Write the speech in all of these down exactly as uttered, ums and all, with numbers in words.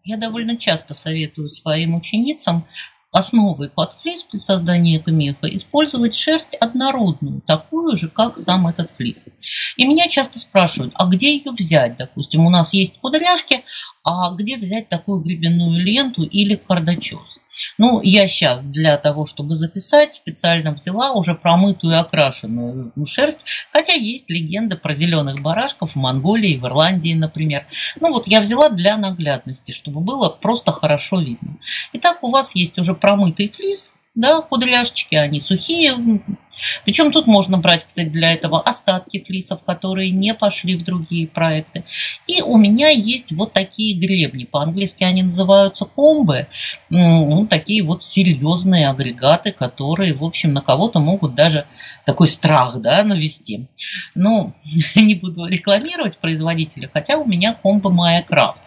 Я довольно часто советую своим ученицам основой под флис при создании меха использовать шерсть однородную, такую же, как сам этот флис. И меня часто спрашивают, а где ее взять? Допустим, у нас есть кудряшки, а где взять такую гребенную ленту или кардачоз? Ну, я сейчас для того, чтобы записать, специально взяла уже промытую и окрашенную шерсть, хотя есть легенда про зеленых барашков в Монголии, в Ирландии, например. Ну вот я взяла для наглядности, чтобы было просто хорошо видно. Итак, у вас есть уже промытый флис, да, кудряшечки, они сухие. Причем тут можно брать, кстати, для этого остатки флисов, которые не пошли в другие проекты. И у меня есть вот такие гребни. По-английски они называются комбы. Ну, такие вот серьезные агрегаты, которые, в общем, на кого-то могут даже такой страх, да, навести. Ну, не буду рекламировать производителя, хотя у меня комбо Maya Craft.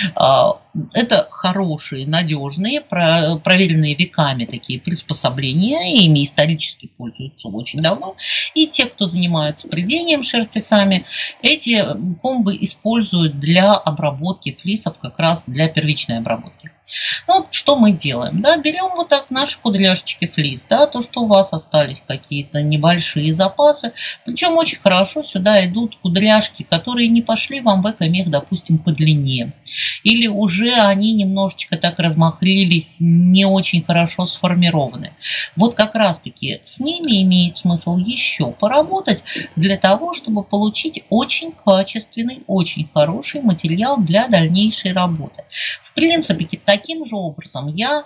Это хорошие, надежные, проверенные веками такие приспособления, и ими исторически пользуются очень давно. И те, кто занимаются прядением шерсти сами, эти комбы используют для обработки флисов, как раз для первичной обработки. Ну вот что мы делаем, да, берем вот так наши кудряшечки флис, да, то, что у вас остались какие-то небольшие запасы, причем очень хорошо сюда идут кудряшки, которые не пошли вам в эко-мех, допустим, по длине, или уже они немножечко так размахрились, не очень хорошо сформированы. Вот как раз-таки с ними имеет смысл еще поработать для того, чтобы получить очень качественный, очень хороший материал для дальнейшей работы. В принципе, таким же образом я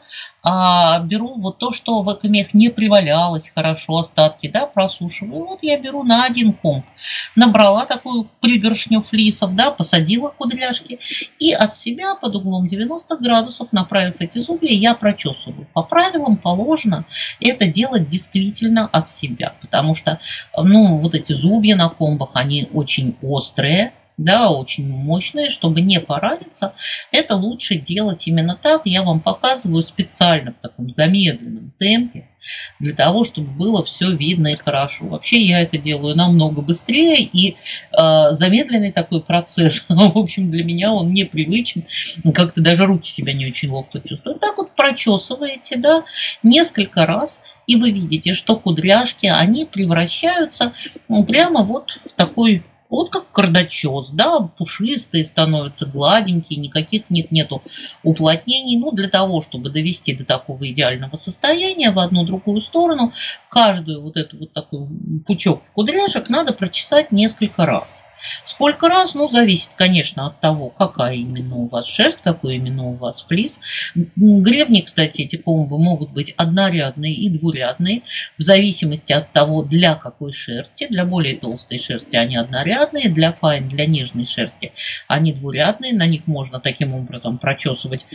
а, беру вот то, что в эко-мех не привалялось хорошо, остатки, да, просушиваю. Вот я беру на один комп, набрала такую пригоршню флисов, да, посадила кудряшки и от себя под углом девяносто градусов, направив эти зубья, я прочесываю. По правилам положено это делать действительно от себя, потому что, ну, вот эти зубья на комбах, они очень острые, да, очень мощные, чтобы не пораниться, это лучше делать именно так. Я вам показываю специально в таком замедленном темпе, для того, чтобы было все видно и хорошо. Вообще я это делаю намного быстрее, и э, замедленный такой процесс, в общем, для меня он непривычен, как-то даже руки себя не очень ловко чувствуют. Так вот прочесываете, да, несколько раз, и вы видите, что кудряшки, они превращаются ну, прямо вот в такой... Вот как кардачоз, да, пушистые становятся, гладенькие, никаких них нету уплотнений. Ну, для того, чтобы довести до такого идеального состояния в одну-другую сторону, каждую вот эту вот такой пучок кудряшек надо прочесать несколько раз. Сколько раз? Ну, зависит, конечно, от того, какая именно у вас шерсть, какой именно у вас флис. Гребни, кстати, эти комбы могут быть однорядные и двурядные, в зависимости от того, для какой шерсти. Для более толстой шерсти они однорядные, для файн, для нежной шерсти они двурядные. На них можно таким образом прочесывать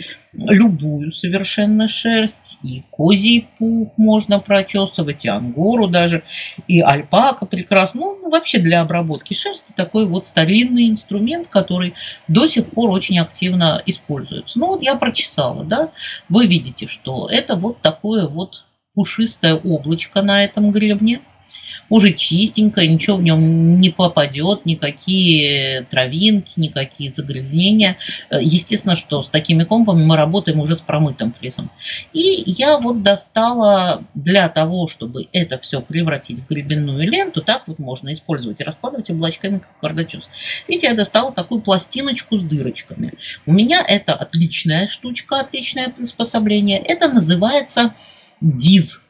любую совершенно шерсть. И козий пух можно прочесывать, и ангору даже, и альпака прекрасно. Ну, вообще для обработки шерсти такой вот старинный инструмент, который до сих пор очень активно используется. Ну вот я прочесала, да, вы видите, что это вот такое вот пушистое облачко на этом гребне. Уже чистенько, ничего в нем не попадет, никакие травинки, никакие загрязнения. Естественно, что с такими комбами мы работаем уже с промытым флисом. И я вот достала для того, чтобы это все превратить в гребенную ленту, так вот можно использовать и раскладывать облачками, как кардачоз. Видите, я достала такую пластиночку с дырочками. У меня это отличная штучка, отличное приспособление. Это называется диз.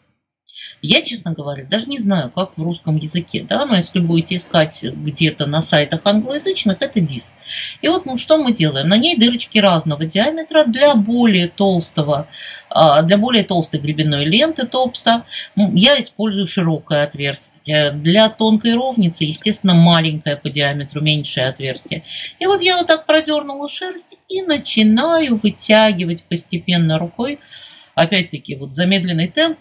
Я, честно говоря, даже не знаю, как в русском языке, да, но если будете искать где-то на сайтах англоязычных, это диз. И вот, ну, что мы делаем? На ней дырочки разного диаметра для более толстого, для более толстой гребенной ленты топса. Я использую широкое отверстие. Для тонкой ровницы, естественно, маленькое по диаметру, меньшее отверстие. И вот я вот так продернула шерсть и начинаю вытягивать постепенно рукой. Опять-таки, вот замедленный темп,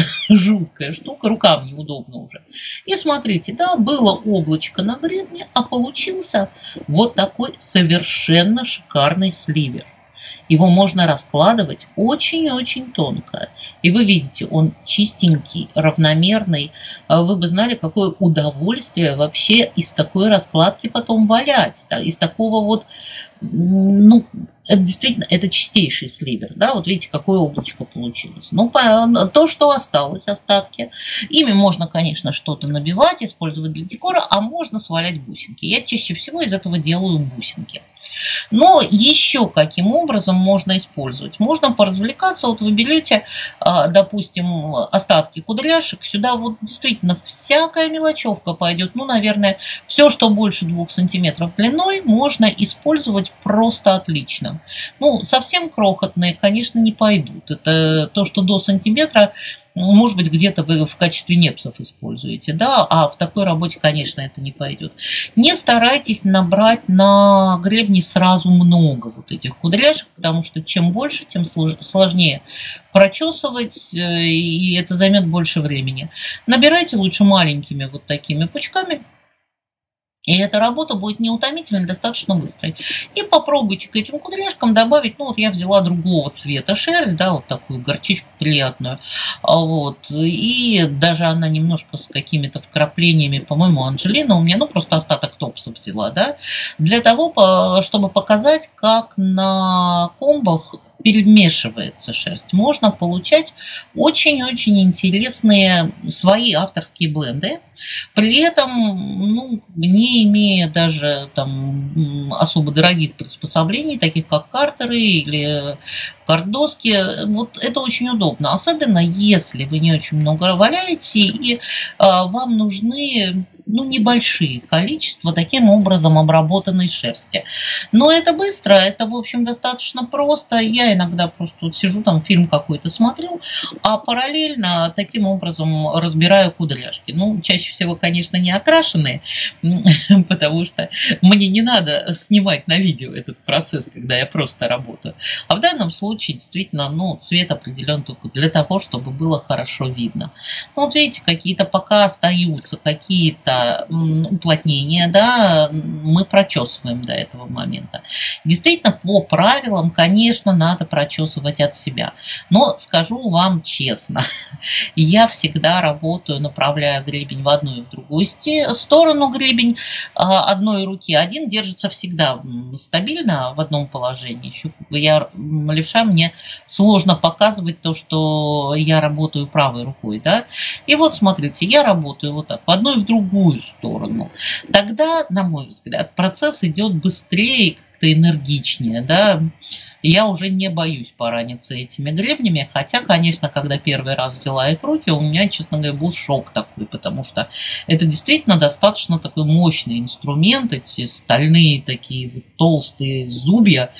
жуткая штука, рукам неудобно уже. И смотрите, да, было облачко на гребне, а получился вот такой совершенно шикарный сливер. Его можно раскладывать очень-очень тонко. И вы видите, он чистенький, равномерный. Вы бы знали, какое удовольствие вообще из такой раскладки потом валять. Из такого вот, ну, это действительно, это чистейший сливер, да, вот видите, какое облачко получилось. Ну, то, что осталось, остатки, ими можно, конечно, что-то набивать, использовать для декора, а можно свалять бусинки. Я чаще всего из этого делаю бусинки. Но еще каким образом можно использовать? Можно поразвлекаться, вот вы берете, допустим, остатки кудряшек, сюда вот действительно всякая мелочевка пойдет, ну, наверное, все, что больше двух сантиметров длиной, можно использовать просто отлично. Ну, совсем крохотные, конечно, не пойдут. Это то, что до сантиметра, может быть, где-то вы в качестве непсов используете, да, а в такой работе, конечно, это не пойдет. Не старайтесь набрать на гребне сразу много вот этих кудряшек, потому что чем больше, тем сложнее прочесывать, и это займет больше времени. Набирайте лучше маленькими вот такими пучками. И эта работа будет неутомительной, достаточно быстрой. И попробуйте к этим кудряшкам добавить, ну вот я взяла другого цвета шерсть, да, вот такую горчичку приятную. Вот. И даже она немножко с какими-то вкраплениями, по-моему, Анжелина у меня, ну просто остаток топса взяла, да, для того, чтобы показать, как на комбах перемешивается шерсть. Можно получать очень-очень интересные свои авторские бленды, при этом, ну, не имея даже там особо дорогих приспособлений, таких как картеры или картдоски. Вот это очень удобно, особенно если вы не очень много валяете и а, вам нужны, ну, небольшие количества таким образом обработанной шерсти. Но это быстро, это, в общем, достаточно просто. Я иногда просто вот сижу, там фильм какой-то смотрю, а параллельно таким образом разбираю кудряшки. Ну, чаще всего, конечно, не окрашенные, потому что мне не надо снимать на видео этот процесс, когда я просто работаю. А в данном случае действительно, ну, цвет определен только для того, чтобы было хорошо видно. Ну, вот видите, какие-то пока остаются, какие-то уплотнения, да, мы прочесываем до этого момента. Действительно, по правилам, конечно, надо прочесывать от себя. Но скажу вам честно, я всегда работаю, направляя гребень в одну и в другую сторону, гребень одной руки. Один держится всегда стабильно в одном положении. Я левша, мне сложно показывать то, что я работаю правой рукой, да. И вот смотрите, я работаю вот так, в одну и в другую сторону. Тогда, на мой взгляд, процесс идет быстрее, как-то энергичнее, да. Я уже не боюсь пораниться этими гребнями, хотя, конечно, когда первый раз взяла их в руки, у меня, честно говоря, был шок такой, потому что это действительно достаточно такой мощный инструмент, эти стальные такие вот толстые зубья,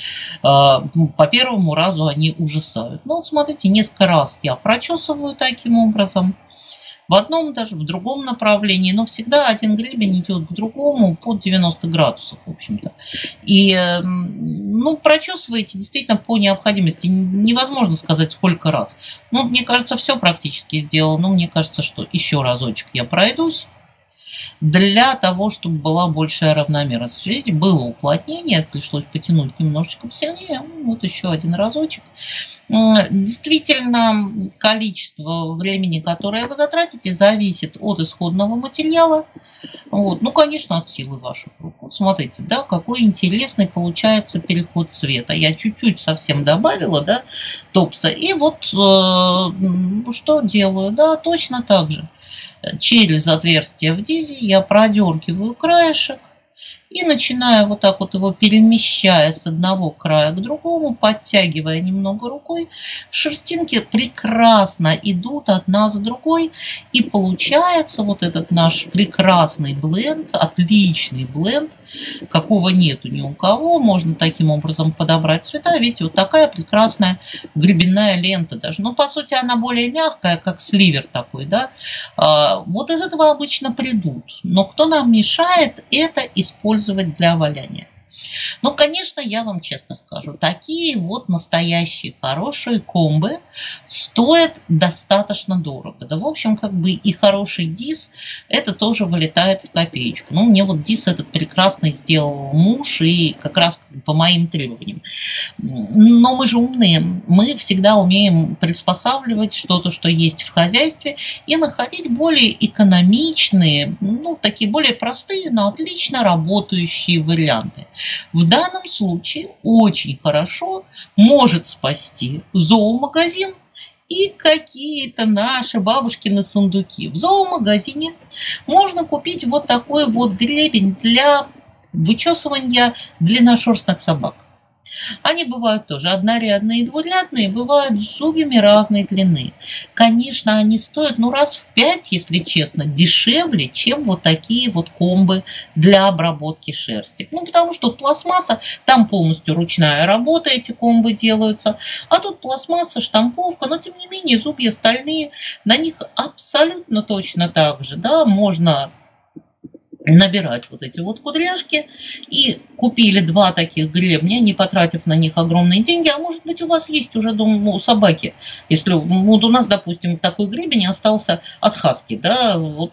по первому разу они ужасают. Ну вот смотрите, несколько раз я прочесываю таким образом, в одном даже, в другом направлении, но всегда один гребень идет к другому под девяносто градусов, в общем-то. И, ну, прочесываете действительно по необходимости. Невозможно сказать, сколько раз. Ну, мне кажется, все практически сделал, но мне кажется, что еще разочек я пройдусь для того, чтобы была большая равномерность. Видите, было уплотнение, пришлось потянуть немножечко посильнее. Вот еще один разочек. Действительно, количество времени, которое вы затратите, зависит от исходного материала. Вот. Ну, конечно, от силы ваших рук. Вот смотрите, да, какой интересный получается переход цвета. Я чуть-чуть совсем добавила, да, топса. И вот э, что делаю, да, точно так же. Через отверстие в дизе я продергиваю краешек и начинаю вот так вот его, перемещая с одного края к другому, подтягивая немного рукой. Шерстинки прекрасно идут одна за другой, и получается вот этот наш прекрасный бленд, отличный бленд, какого нету ни у кого. Можно таким образом подобрать цвета. Видите, вот такая прекрасная гребенная лента даже. Ну, по сути, она более мягкая, как сливер такой, да. Вот из этого обычно придут. Но кто нам мешает это использовать для валяния? Ну, конечно, я вам честно скажу, такие вот настоящие хорошие комбы стоят достаточно дорого. Да, в общем, как бы и хороший дис, это тоже вылетает в копеечку. Ну, мне вот дис этот прекрасный сделал муж, и как раз по моим требованиям. Но мы же умные, мы всегда умеем приспосабливать что-то, что есть в хозяйстве, и находить более экономичные, ну, такие более простые, но отлично работающие варианты. В данном случае очень хорошо может спасти зоомагазин и какие-то наши бабушкины сундуки. В зоомагазине можно купить вот такой вот гребень для вычесывания длинношерстных собак. Они бывают тоже однорядные и двурядные, бывают с зубьями разной длины. Конечно, они стоят, ну, раз в пять, если честно, дешевле, чем вот такие вот комбы для обработки шерсти. Ну, потому что тут пластмасса, там полностью ручная работа, эти комбы делаются, а тут пластмасса, штамповка, но тем не менее зубья стальные, на них абсолютно точно так же, да, можно набирать вот эти вот кудряшки, и купили два таких гребня, не потратив на них огромные деньги, а может быть у вас есть уже дома у собаки, если вот у нас, допустим, такой гребень остался от хаски, да, вот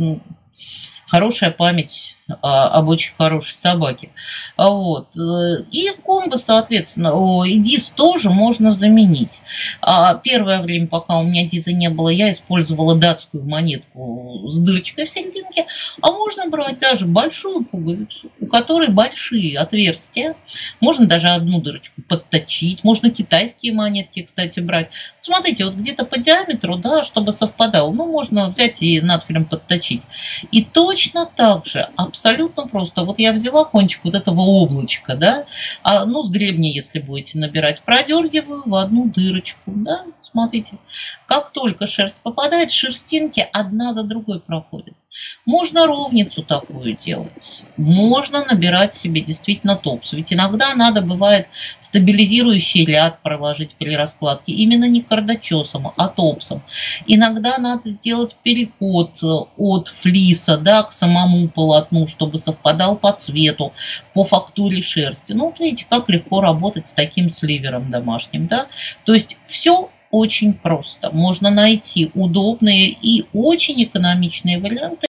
хорошая память об очень хорошей собаке. Вот. И комбо, соответственно, и дис тоже можно заменить. Первое время, пока у меня диза не было, я использовала датскую монетку с дырочкой в серединке, а можно брать даже большую пуговицу, у которой большие отверстия. Можно даже одну дырочку подточить, можно китайские монетки, кстати, брать. Смотрите, вот где-то по диаметру, да, чтобы совпадало, ну, можно взять и надфилем подточить. И точно так же, абсолютно просто. Вот я взяла кончик вот этого облачка, да, а, ну, с гребня, если будете набирать, продергиваю в одну дырочку, да, смотрите. Как только шерсть попадает, шерстинки одна за другой проходят. Можно ровницу такую делать. Можно набирать себе действительно топс. Ведь иногда надо, бывает, стабилизирующий ряд проложить при раскладке. Именно не кардачесом, а топсом. Иногда надо сделать переход от флиса, да, к самому полотну, чтобы совпадал по цвету, по фактуре шерсти. Ну, вот видите, как легко работать с таким сливером домашним, да. То есть все очень просто. Можно найти удобные и очень экономичные варианты.